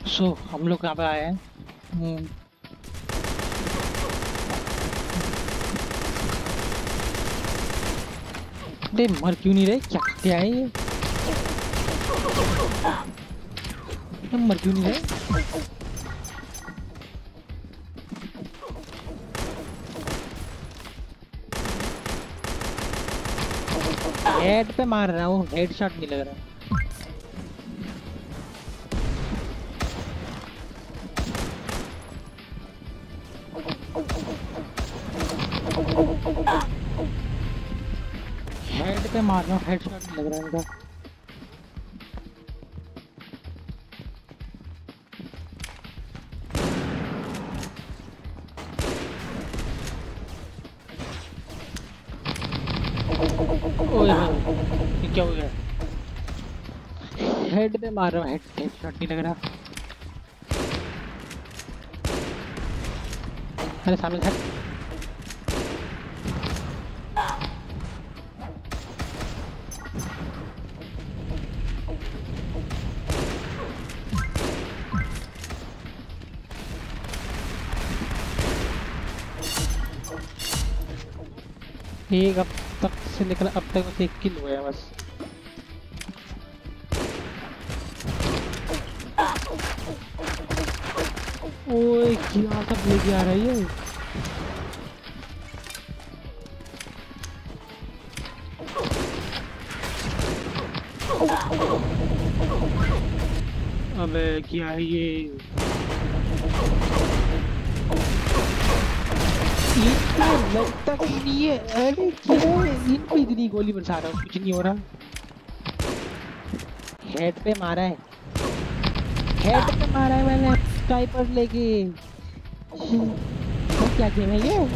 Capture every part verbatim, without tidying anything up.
सो हम लोग यहाँ पे आए हैं। हम्म, अरे मर क्यों नहीं रहे? क्या क्या है ये? ये मर क्यों नहीं रहे? हेड पे मार रहा हूँ, हेड शॉट नहीं लग रहा। हेड पे मार रहा हूँ, हेड शॉट नहीं लग रहा इनका। ओए होए, ये क्या हो गया? हेड पे मार रहा हूँ, हेड हेड शॉट नहीं लग रहा। अरे सामने से हट। एक अब तक से लेकर अब तक बस एक किल हुआ है बस। ओए क्या सब लेके आ रही है? अबे क्या है ये? इनको लगता कुछ नहीं है। अरे क्या है? इनको इतनी गोली बरसा रहा हूँ, कुछ नहीं हो रहा। हेड पे मारा है, हेड पे मारा है मैंने स्नाइपर लेके। तो क्या गेम है ये?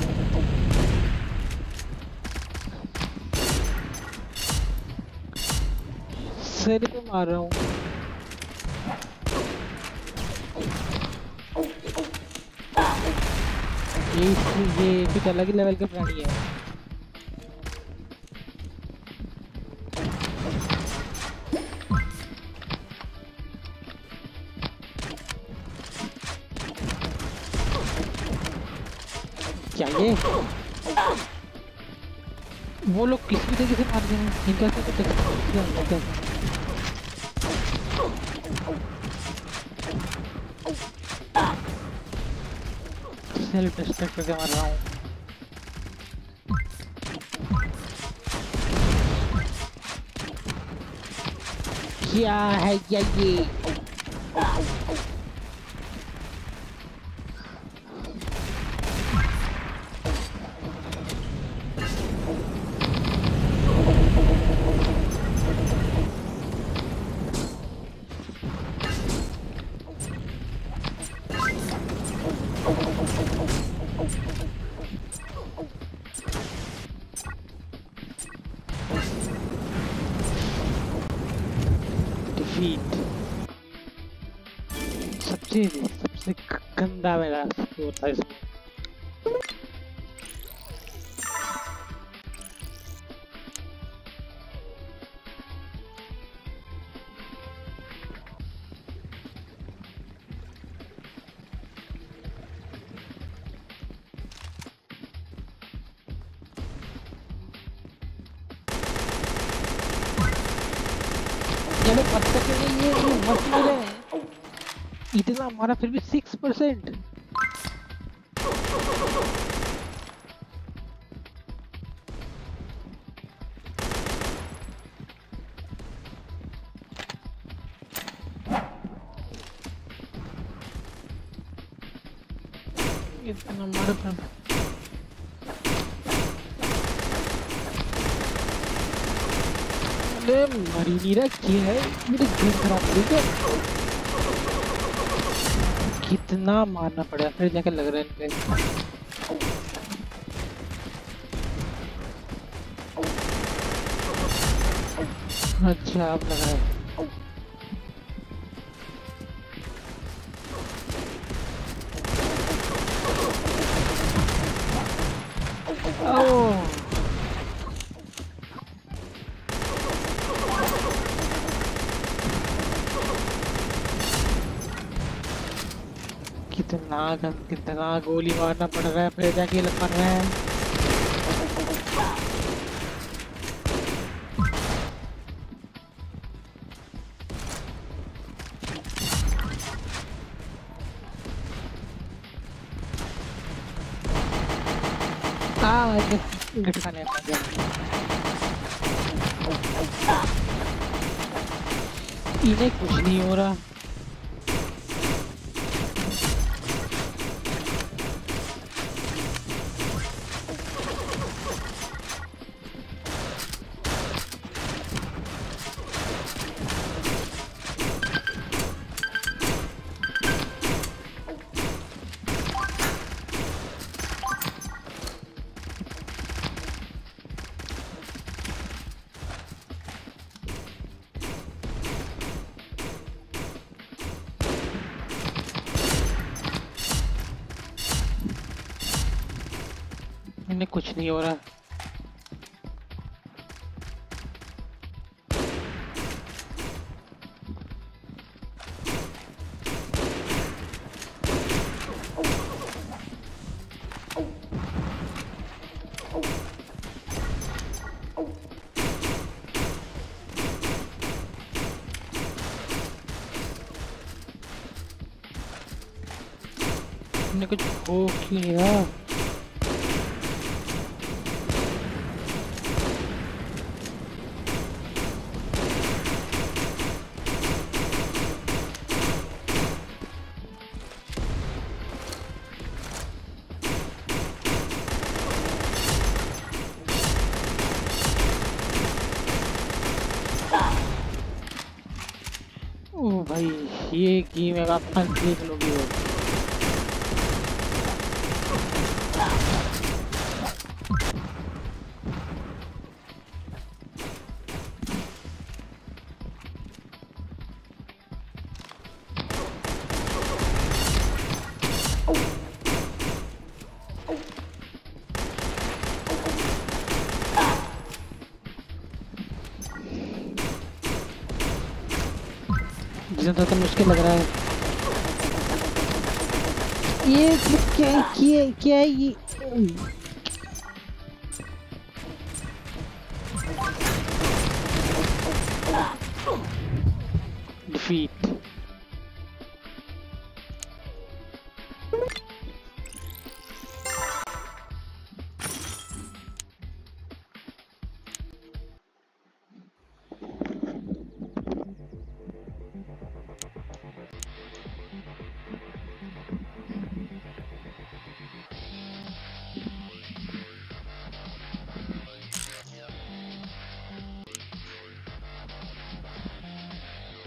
सिर पे मार रहा हूँ। ये ये कुछ अलग ही लेवल के प्राणी है। क्या ये? वो लोग किस भी तरीके से मार रहे हैं, इनका ऐसा कुछ एक्सपीरियंस नहीं है। सेल्फ डिस्ट्रैक्ट करके मार रहा हूँ। क्या है क्या ये? डिफीट सबसे सबसे गंदा मेरा स्कोर था इसमें। चलो पत्ता के लिए ये ये मस्त मिले हैं। इतना हमारा फिर भी सिक्स परसेंट। इतना हमारे पास अरे मरी नहीं रहा क्या है? मेरी गेम खराब हो गई क्या? कितना मारना पड़ा फिर जाकर लग रहा है इनके। अच्छा अब लग रहा है। ओह कितना गन कितना गोली मारना पड़ रहा है फिर जाके लग मर रहा है। हाँ गिफ्ट खाने में गया। इन्हें कुछ नहीं हो रहा। इन्हें कुछ नहीं हो रहा। इन्हें कुछ हो क्यों नहीं रहा। ओ भाई ये गेम है आप देख लोगे हो। जितना तो मुश्किल लग रहा है। ये क्या क्या क्या ये डिफीट।